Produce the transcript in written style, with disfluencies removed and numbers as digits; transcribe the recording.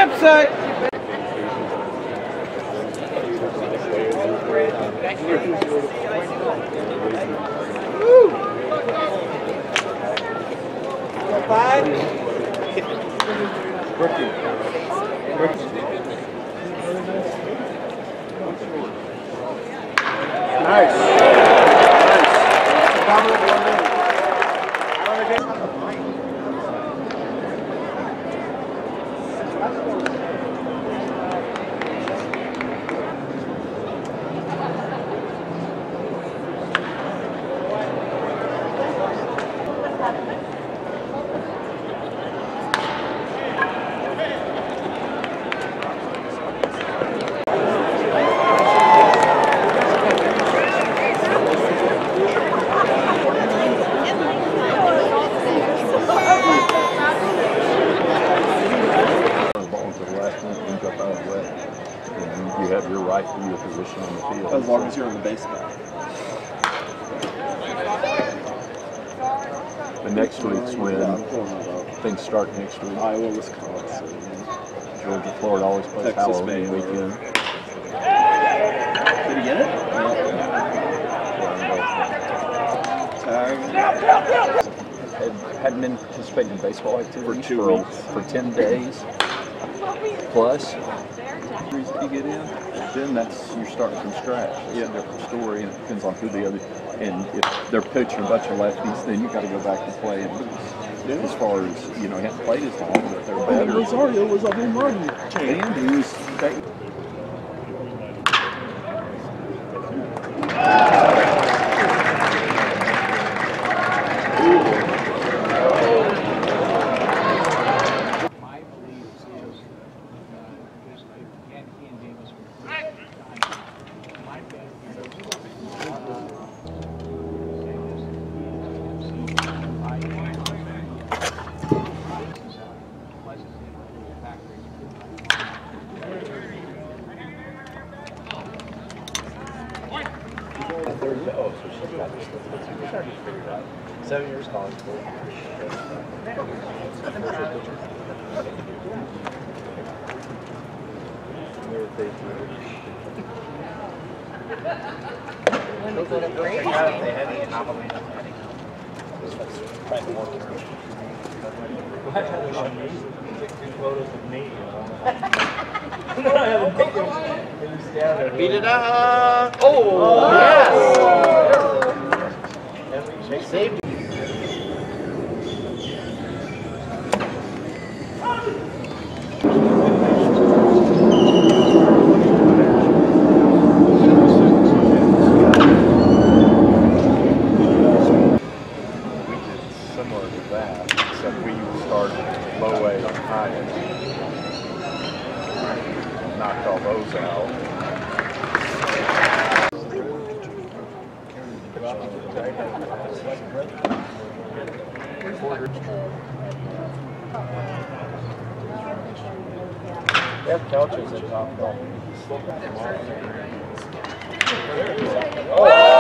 campsite. Woo! 5. Nice. You have your right to your position on the field. As long as you're on the base now. The next week's when things start next week. Iowa, Wisconsin. Georgia, Florida always plays Texas, Halloween Baylor. weekend. Did he get it? Tag. Hadn't been participating in baseball activities For 2 weeks. For 10 days plus. If you get in, Then you're starting from scratch. It's a different story, and it depends on who the other. And if they're pitching a bunch of lefties, then you got to go back and play. And as far as you haven't played as long, but they're better. Rosario was a home run champ. And he was. Oh, so she's got this. She's already figured out. 7 years college school. When we go to break. They had the combination. That's probably more terms. Two photos of me. Beat it up. Oh, yes. Saved it. Similar to that, except we started low A on high A. Knocked all those out. They have couches at Top Golf.